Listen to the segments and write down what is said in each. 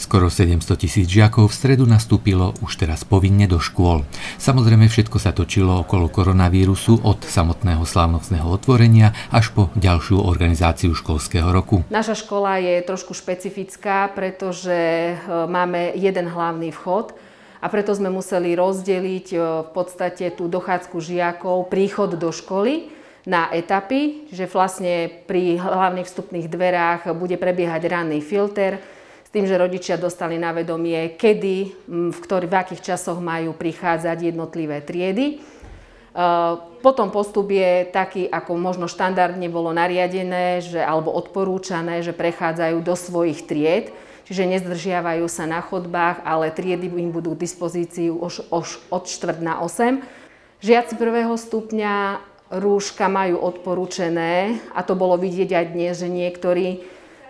Skoro 700 000 žiakov v stredu nastúpilo už teraz povinne do škôl. Samozrejme všetko sa točilo okolo koronavírusu od samotného slávnostného otvorenia až po ďalšiu organizáciu školského roku. Naša škola je trošku špecifická, pretože máme jeden hlavný vchod a preto sme museli rozdeliť v podstate tú dochádzku žiakov, príchod do školy na etapy, že vlastne pri hlavných vstupných dverách bude prebiehať ranný filter, s tým, že rodičia dostali na vedomie, kedy, v akých časoch majú prichádzať jednotlivé triedy. Potom postup je taký, ako možno štandardne bolo nariadené, alebo odporúčané, že prechádzajú do svojich tried, čiže nezdržiavajú sa na chodbách, ale triedy im budú k dispozícii už od 7:45. Žiaci prvého stupňa rúška majú odporúčené, a to bolo vidieť aj dnes, že niektorí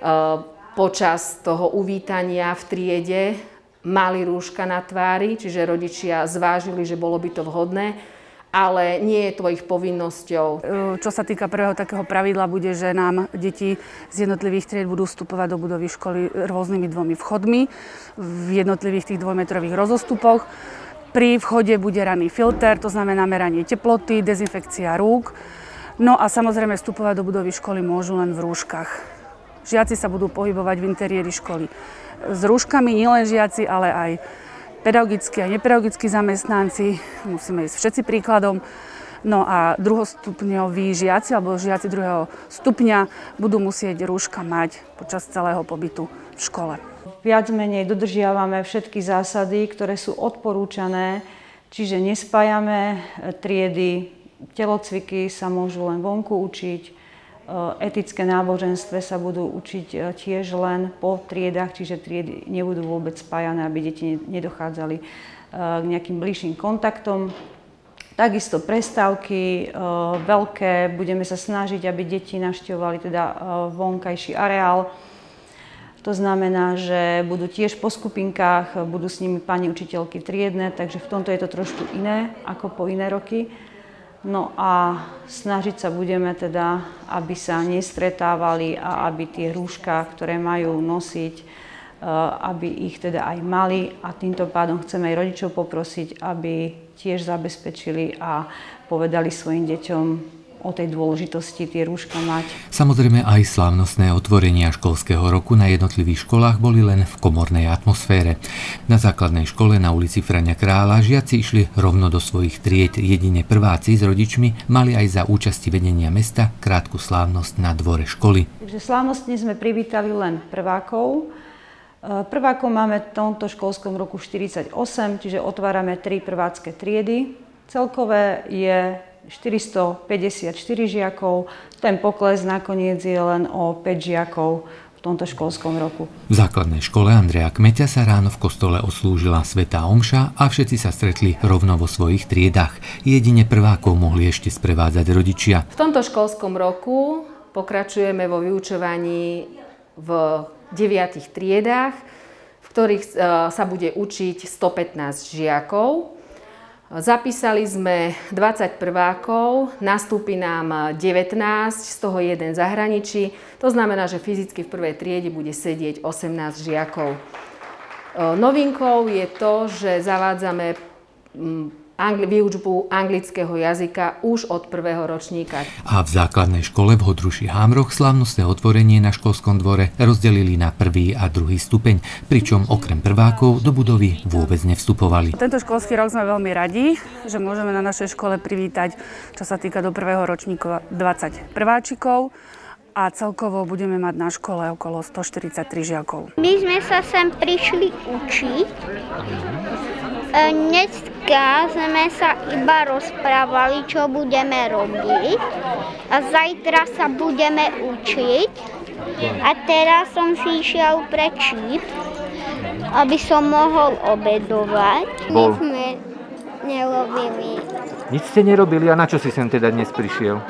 počas toho uvítania v triede mali rúška na tvári, čiže rodičia zvážili, že bolo by to vhodné, ale nie je to ich povinnosťou. Čo sa týka prvého takého pravidla, bude, že nám deti z jednotlivých tried budú vstupovať do budovy školy rôznymi dvomi vchodmi v jednotlivých tých dvojmetrových rozostupoch. Pri vchode bude ranný filter, to znamená meranie teploty, dezinfekcia rúk. No a samozrejme vstupovať do budovy školy môžu len v rúškach. Žiaci sa budú pohybovať v interiéri školy s rúškami, nielen žiaci, ale aj pedagogickí a nepedagogickí zamestnanci. Musíme ísť všetci príkladom. No a druhostupňoví žiaci alebo žiaci druhého stupňa budú musieť rúška mať počas celého pobytu v škole. Viac menej dodržiavame všetky zásady, ktoré sú odporúčané, čiže nespájame triedy, telocviky sa môžu len vonku učiť, etické náboženstve sa budú učiť tiež len po triedách, čiže triedy nebudú vôbec spájané, aby deti nedochádzali k nejakým bližším kontaktom. Takisto prestávky veľké, budeme sa snažiť, aby deti navštevovali teda vonkajší areál. To znamená, že budú tiež po skupinkách, budú s nimi pani učiteľky triedne, takže v tomto je to trošku iné ako po iné roky. No a snažiť sa budeme teda, aby sa nestretávali a aby tie rúška, ktoré majú nosiť, aby ich teda aj mali. A týmto pádom chceme aj rodičov poprosiť, aby tiež zabezpečili a povedali svojim deťom o tej dôležitosti tie rúška mať. Samozrejme aj slávnostné otvorenia školského roku na jednotlivých školách boli len v komornej atmosfére. Na základnej škole na ulici Frania Krála žiaci išli rovno do svojich tried, jedine prváci s rodičmi mali aj za účasti vedenia mesta krátku slávnosť na dvore školy. Takže slávnostne sme privítali len prvákov. Prvákov máme v tomto školskom roku 48, čiže otvárame 3 prvácké triedy. Celkové je 454 žiakov, ten pokles nakoniec je len o 5 žiakov v tomto školskom roku. V základnej škole Andreja Kmeťa sa ráno v kostole odslúžila svätá omša a všetci sa stretli rovno vo svojich triedách. Jedine prvákov mohli ešte sprevádzať rodičia. V tomto školskom roku pokračujeme vo vyučovaní v 9 triedách, v ktorých sa bude učiť 115 žiakov. Zapísali sme 20 prvákov, nastúpi nám 19, z toho jeden zahraničí. To znamená, že fyzicky v prvej triede bude sedieť 18 žiakov. Novinkou je to, že zavádzame výučbu anglického jazyka už od prvého ročníka. A v základnej škole v Hodruši Hámroch slávnostné otvorenie na školskom dvore rozdelili na prvý a druhý stupeň, pričom okrem prvákov do budovy vôbec nevstupovali. Tento školský rok sme veľmi radi, že môžeme na našej škole privítať, čo sa týka do prvého ročníka, 20 prváčikov. A celkovo budeme mať na škole okolo 143 žiakov. My sme sa sem prišli učiť. Dneska sme sa iba rozprávali, čo budeme robiť. A zajtra sa budeme učiť. A teraz som si išiel pre čip, aby som mohol obedovať. Nic sme nerobili. Nic ste nerobili? A na čo si sem teda dnes prišiel?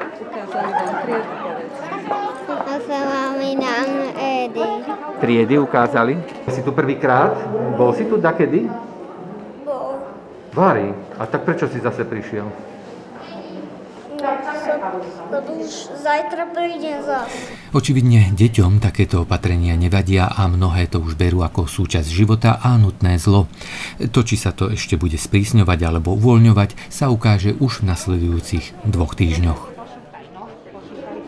Triedy ukázali? Si tu prvýkrát? Bol si tu dakedy? Bol. Vári. A tak prečo si zase prišiel? Som lebo už zajtra prídem zas. Očividne deťom takéto opatrenia nevadia a mnohé to už berú ako súčasť života a nutné zlo. To, či sa to ešte bude sprísňovať alebo uvoľňovať, sa ukáže už v nasledujúcich 2 týždňoch.